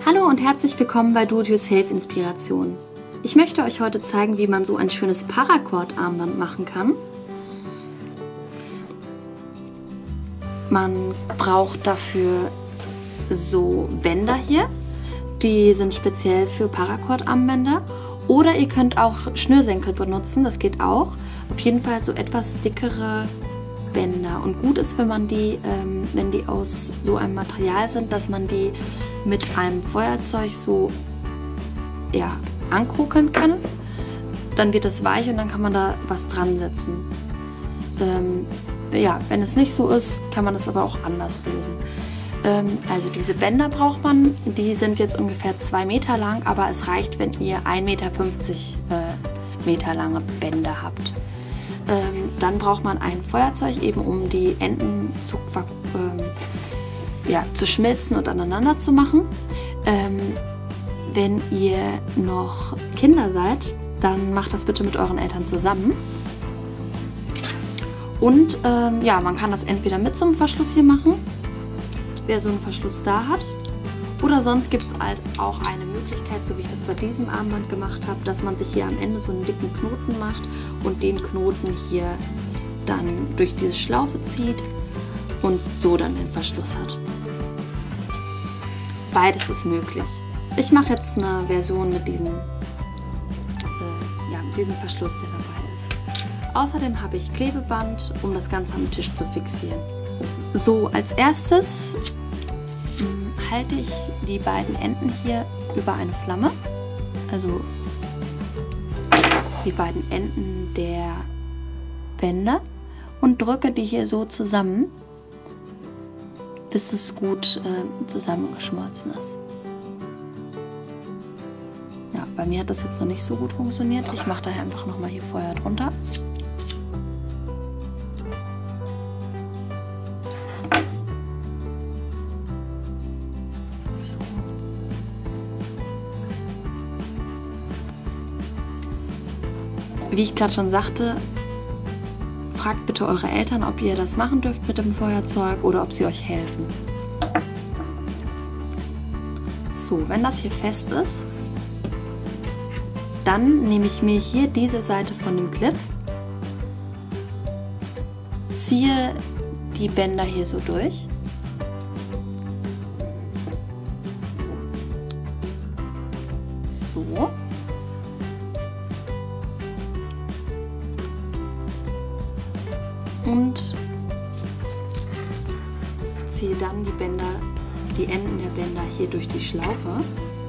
Hallo und herzlich willkommen bei Do-It-Yourself Inspiration. Ich möchte euch heute zeigen, wie man so ein schönes Paracord-Armband machen kann. Man braucht dafür so Bänder hier, die sind speziell für Paracord-Armbänder. Oder ihr könnt auch Schnürsenkel benutzen, das geht auch. Auf jeden Fall so etwas dickere Bänder. Und gut ist, wenn man die, wenn die aus so einem Material sind, dass man die mit einem Feuerzeug so ankugeln kann. Dann wird es weich und dann kann man da was dran setzen. Wenn es nicht so ist, kann man es aber auch anders lösen. Also diese Bänder braucht man, die sind jetzt ungefähr 2 Meter lang, aber es reicht, wenn ihr 1,50 Meter lange Bänder habt. Dann braucht man ein Feuerzeug, eben um die Enden zu schmelzen und aneinander zu machen. Wenn ihr noch Kinder seid, dann macht das bitte mit euren Eltern zusammen. Und man kann das entweder mit so einem Verschluss hier machen, wer so einen Verschluss da hat. Oder sonst gibt es halt auch eine Möglichkeit, so wie ich das bei diesem Armband gemacht habe, dass man sich hier am Ende so einen dicken Knoten macht und den Knoten hier dann durch diese Schlaufe zieht und so dann den Verschluss hat. Beides ist möglich. Ich mache jetzt eine Version mit diesem Verschluss, der dabei ist. Außerdem habe ich Klebeband, um das Ganze am Tisch zu fixieren. So, als erstes halte ich die beiden Enden hier über eine Flamme, also die beiden Enden der Bänder, und drücke die hier so zusammen, bis es gut zusammengeschmolzen ist. Ja, bei mir hat das jetzt noch nicht so gut funktioniert. Ich mache daher einfach nochmal hier Feuer drunter. Wie ich gerade schon sagte, fragt bitte eure Eltern, ob ihr das machen dürft mit dem Feuerzeug oder ob sie euch helfen. So, wenn das hier fest ist, dann nehme ich mir hier diese Seite von dem Clip, ziehe die Bänder hier so durch. So. Und ziehe dann die Enden der Bänder hier durch die Schlaufe.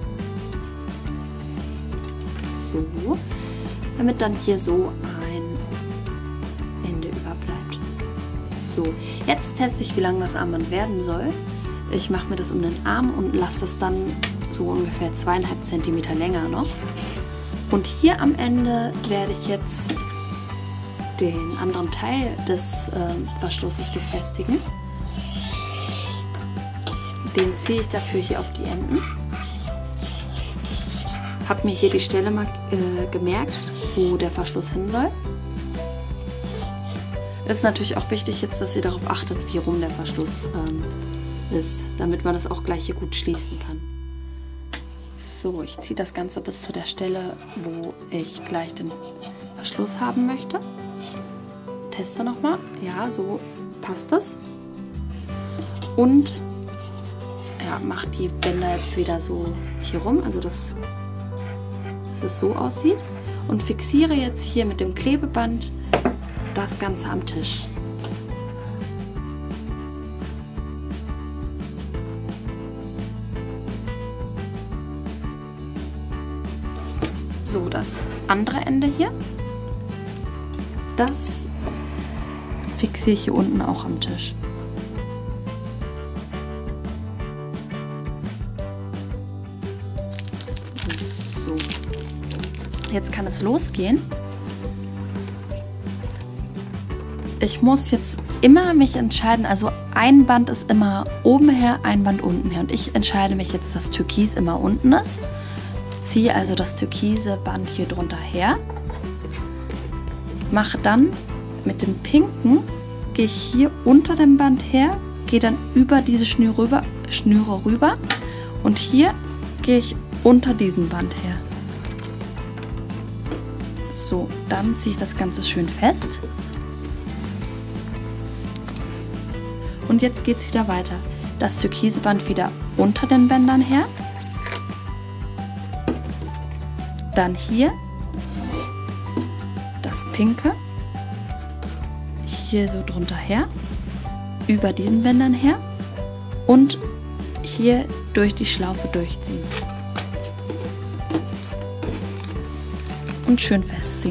So, damit dann hier so ein Ende überbleibt. So, jetzt teste ich, wie lang das Armband werden soll. Ich mache mir das um den Arm und lasse das dann so ungefähr 2,5 cm länger noch. Und hier am Ende werde ich jetzt den anderen Teil des Verschlusses befestigen. Den ziehe ich dafür hier auf die Enden. Habe mir hier die Stelle mal gemerkt, wo der Verschluss hin soll. Es ist natürlich auch wichtig jetzt, dass ihr darauf achtet, wie rum der Verschluss ist, damit man das auch gleich hier gut schließen kann. So, ich ziehe das Ganze bis zu der Stelle, wo ich gleich den Verschluss haben möchte. Teste nochmal. Ja, so passt es. Und mache die Bänder jetzt wieder so hier rum, also dass es so aussieht. Und fixiere jetzt hier mit dem Klebeband das Ganze am Tisch. So, das andere Ende hier, das fixiere ich hier unten auch am Tisch. So, jetzt kann es losgehen. Ich muss jetzt immer mich entscheiden, also ein Band ist immer oben her, ein Band unten her. Und ich entscheide mich jetzt, dass Türkis immer unten ist. Ziehe also das türkise Band hier drunter her. Mache dann mit dem pinken, gehe ich hier unter dem Band her, gehe dann über diese Schnüre rüber und hier gehe ich unter diesem Band her. So, dann ziehe ich das Ganze schön fest. Und jetzt geht es wieder weiter. Das türkise Band wieder unter den Bändern her. Dann hier das pinke. Hier so drunter her. Über diesen Bändern her. Und hier durch die Schlaufe durchziehen. Und schön festziehen.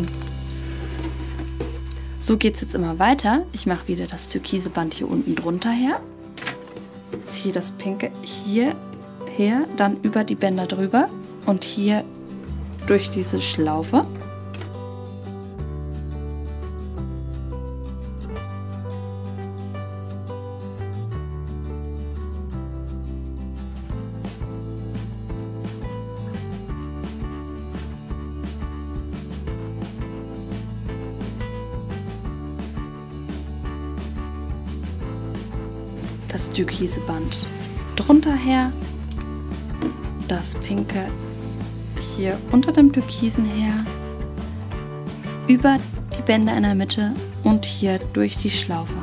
So geht es jetzt immer weiter. Ich mache wieder das türkise Band hier unten drunter her. Ziehe das pinke hier her, dann über die Bänder drüber und hier durch diese Schlaufe. Das türkise Band drunter her, das pinke hier unter dem türkisen her, über die Bänder in der Mitte und hier durch die Schlaufe.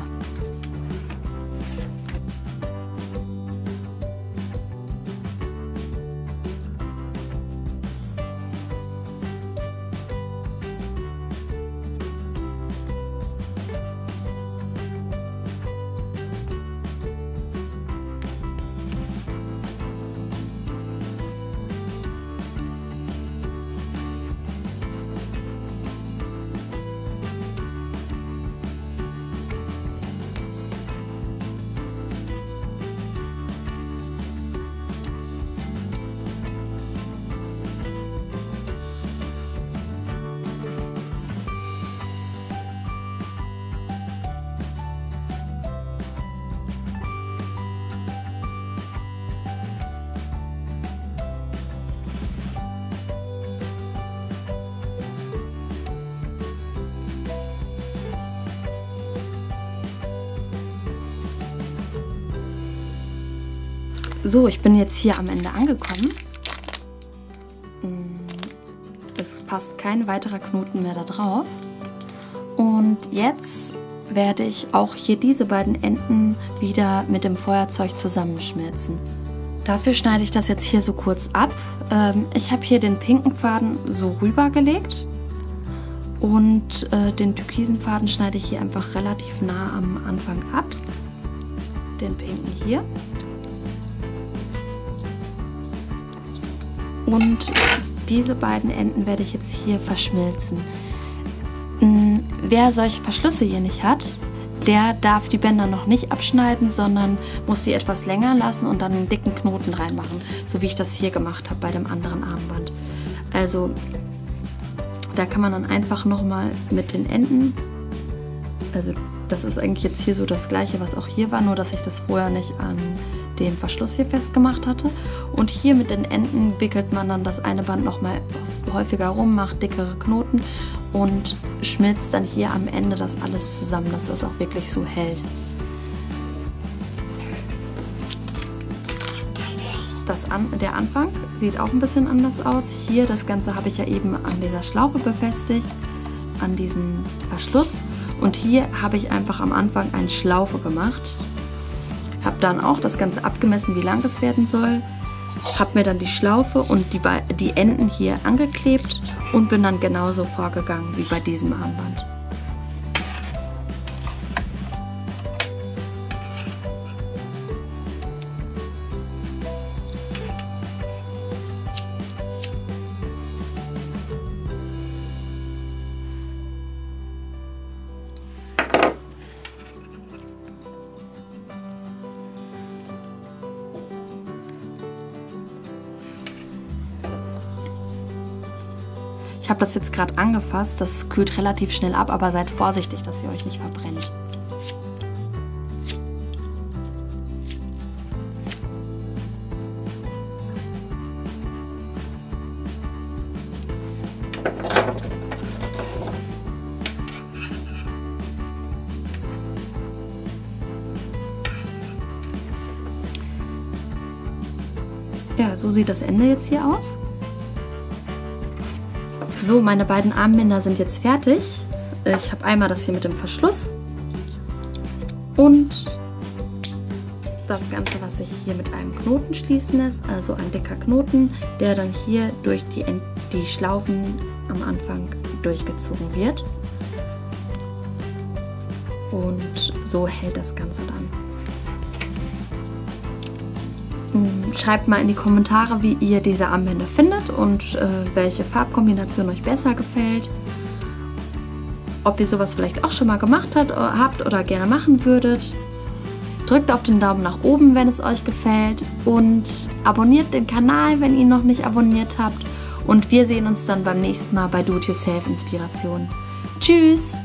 So, ich bin jetzt hier am Ende angekommen. Es passt kein weiterer Knoten mehr da drauf. Und jetzt werde ich auch hier diese beiden Enden wieder mit dem Feuerzeug zusammenschmelzen. Dafür schneide ich das jetzt hier so kurz ab. Ich habe hier den pinken Faden so rübergelegt und den türkisen Faden schneide ich hier einfach relativ nah am Anfang ab. Den pinken hier. Und diese beiden Enden werde ich jetzt hier verschmilzen. Wer solche Verschlüsse hier nicht hat, der darf die Bänder noch nicht abschneiden, sondern muss sie etwas länger lassen und dann einen dicken Knoten reinmachen, so wie ich das hier gemacht habe bei dem anderen Armband. Also da kann man dann einfach nochmal mit den Enden, also das ist eigentlich jetzt hier so das gleiche, was auch hier war, nur dass ich das vorher nicht an dem Verschluss hier festgemacht hatte. Und hier mit den Enden wickelt man dann das eine Band nochmal häufiger rum, macht dickere Knoten und schmilzt dann hier am Ende das alles zusammen, dass das auch wirklich so hält. Der Anfang sieht auch ein bisschen anders aus. Hier das Ganze habe ich ja eben an dieser Schlaufe befestigt, an diesem Verschluss. Und hier habe ich einfach am Anfang eine Schlaufe gemacht. Habe dann auch das Ganze abgemessen, wie lang es werden soll. Habe mir dann die Schlaufe und die Enden hier angeklebt und bin dann genauso vorgegangen wie bei diesem Armband. Ich habe das jetzt gerade angefasst, das kühlt relativ schnell ab, aber seid vorsichtig, dass ihr euch nicht verbrennt. Ja, Ja, so sieht das Ende jetzt hier aus. So, meine beiden Armbänder sind jetzt fertig. Ich habe einmal das hier mit dem Verschluss und das Ganze, was sich hier mit einem Knoten schließen lässt, also ein dicker Knoten, der dann hier durch die Schlaufen am Anfang durchgezogen wird. Und so hält das Ganze dann. Schreibt mal in die Kommentare, wie ihr diese Armbänder findet und welche Farbkombination euch besser gefällt. Ob ihr sowas vielleicht auch schon mal gemacht habt oder gerne machen würdet. Drückt auf den Daumen nach oben, wenn es euch gefällt und abonniert den Kanal, wenn ihr ihn noch nicht abonniert habt. Und wir sehen uns dann beim nächsten Mal bei Do-It-Yourself Inspiration. Tschüss!